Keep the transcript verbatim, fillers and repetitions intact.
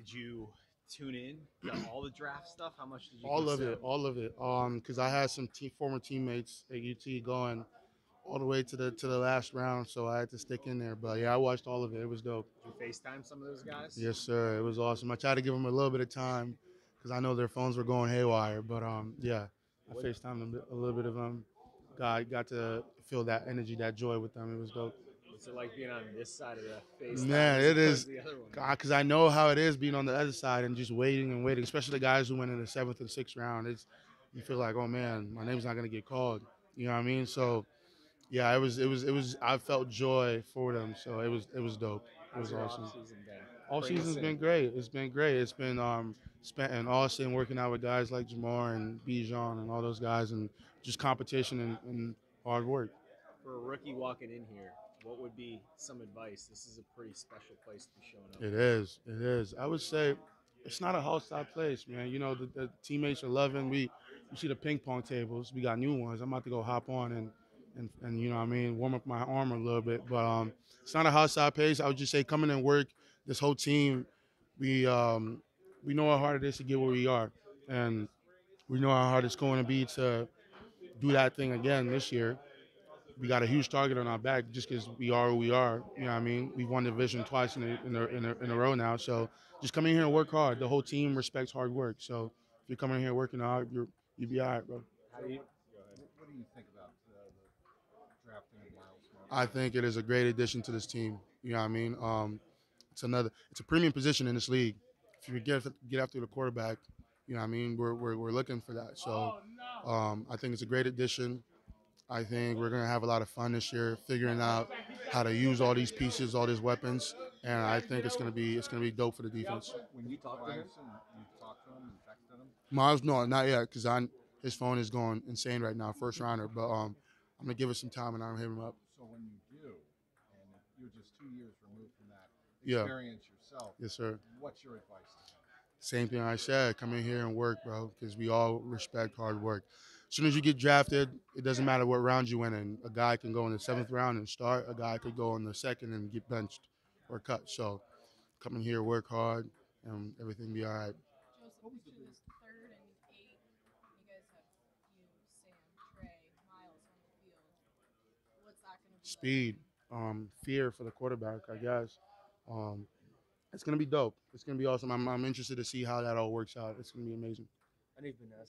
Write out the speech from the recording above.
Did you tune in to all the draft stuff? How much did you All of consume? it, all of it. Um, because I had some te- former teammates at U T going all the way to the to the last round, so I had to stick in there. But yeah, I watched all of it. It was dope. Did you FaceTime some of those guys? Yes, sir. It was awesome. I tried to give them a little bit of time because I know their phones were going haywire. But um, yeah, I What, FaceTimed them a little bit of them. Got got to feel that energy, that joy with them. It was dope. what's it like being on this side of the FaceTime Man, as it opposed is to the other one? because I know how it is being on the other side and just waiting and waiting, especially the guys who went in the seventh and sixth round. It's you feel like, oh man, my name's not gonna get called. You know what I mean? So yeah, it was it was it was I felt joy for them. So it was it was dope. It How's was your awesome. off season been? All Bring us season's in. been great. It's been great. It's been um spent in Austin working out with guys like Jamar and Bijan and all those guys and just competition and, and hard work. For a rookie walking in here, what would be some advice? This is a pretty special place to be showing up. It is. It is. I would say it's not a hostile place, man. You know, the, the teammates are loving. We you see the ping pong tables. We got new ones. I'm about to go hop on and and, and you know what I mean, warm up my arm a little bit. But um it's not a hostile place. I would just say come in and work. This whole team, we um we know how hard it is to get where we are. And we know how hard it's going to be to do that thing again this year. We got a huge target on our back just because we are who we are. You know what I mean? We've won the division twice in a, in, a, in, a, in a row now. So just come in here and work hard. The whole team respects hard work. So if you're coming here working hard, you're, you'll be all right, bro. How do you? What do you think about uh, the drafting of Myles I Murphy? think it is a great addition to this team. You know what I mean? Um, it's another, it's a premium position in this league. If you get get after the quarterback, you know what I mean? We're, we're, we're looking for that. So um, I think it's a great addition. I think we're gonna have a lot of fun this year, figuring out how to use all these pieces, all these weapons, and I think it's gonna be it's gonna be dope for the defense. When You you talk to him? twice and you talked to him and texted him, Miles, no, not yet, because I his phone is going insane right now, first rounder. But um, I'm gonna give it some time and I'll hit him up. so when you do, and you're just two years removed from that Yeah, experience yourself, yes, sir. what's your advice to him? Same thing I said. Come in here and work, bro, because we all respect hard work. As soon as you get drafted, it doesn't matter what round you win in. A guy can go in the seventh round and start. A guy could go in the second and get benched or cut. So come in here, work hard, and everything be all right. Joseph, What was the between big this third and eight, you guys have you, Sam, Trey, Miles on the field. What's that going to be like? Speed, um, fear for the quarterback, I guess. Um, it's gonna be dope. It's gonna be awesome. I'm, I'm interested to see how that all works out. It's gonna be amazing. I need Vanessa.